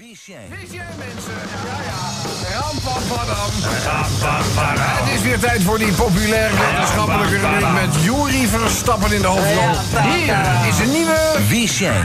Wist jij? Wist jij, mensen? Ja. Rampapadam. Het is weer tijd voor die populaire wetenschappelijke rubriek met Juri Verstappen in de hoofdrol. Hier is een nieuwe... Wist jij?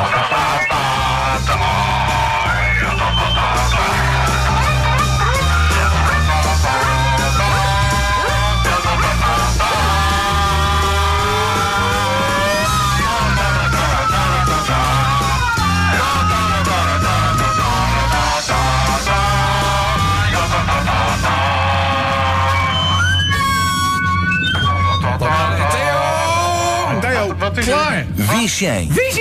Theo, wat is klaar? Wist jij? Wist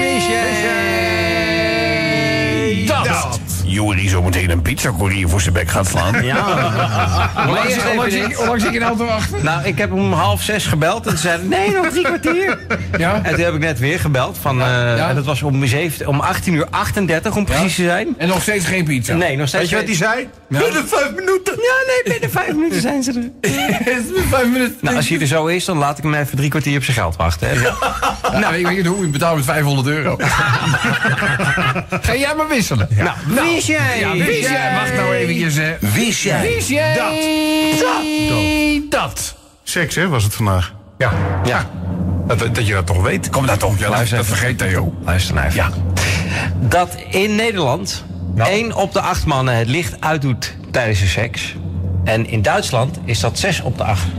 jij? Dat. Juri zo meteen een pizzacourier voor zijn bek gaat slaan. Ja. Hoe lang zit je nou te wachten? Nou, ik heb hem om 5:30 gebeld en toen zei hij, nee, nog 3 kwartier. Ja? En toen heb ik net weer gebeld. En dat was om 18:38 om precies te zijn. En nog steeds geen pizza? Nee, nog steeds. Weet je wat hij zei? Binnen 5 minuten. Ja, nee, binnen 5 minuten zijn ze er. 5 minuten. Nou, als hij er zo is, dan laat ik hem even 3 kwartier op zijn geld wachten. Hè. Nou, ik weet niet hoe je betaalt met €500. Ga jij maar wisselen. Nou, wist jij? Ja, wist jij? Wacht nou eventjes, hè. Wist jij? Wist jij? Dat. Seks, hè, was het vandaag. Ja. Ja. Dat je dat toch weet. Kom daar toch, dat vergeet Theo. Luister nou even. Ja. Dat in Nederland 1 op de 8 mannen het licht uitdoet tijdens de seks. En in Duitsland is dat 6 op de 8.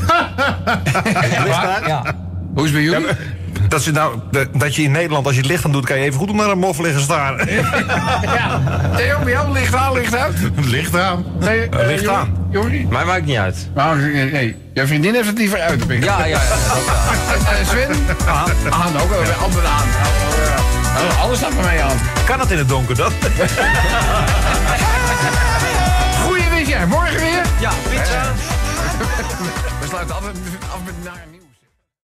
Ja. Hoe is het bij jullie? Dat je in Nederland, als je het licht aan doet, kan je even goed naar een mof liggen staren. Ja. Theo, bij jou licht aan, licht uit? Licht aan. Nee, Licht aan. Jori? Maar maakt niet uit. Nou, nee. Jouw vriendin heeft het liever uit, denk ik. Ja. Sven? Aan ook wel. Altijd aan. Alles staat bij mij aan. Kan het in het donker dan? Goeie wist jij. Morgen weer? Ja, pizza. We sluiten altijd af met naar nieuw.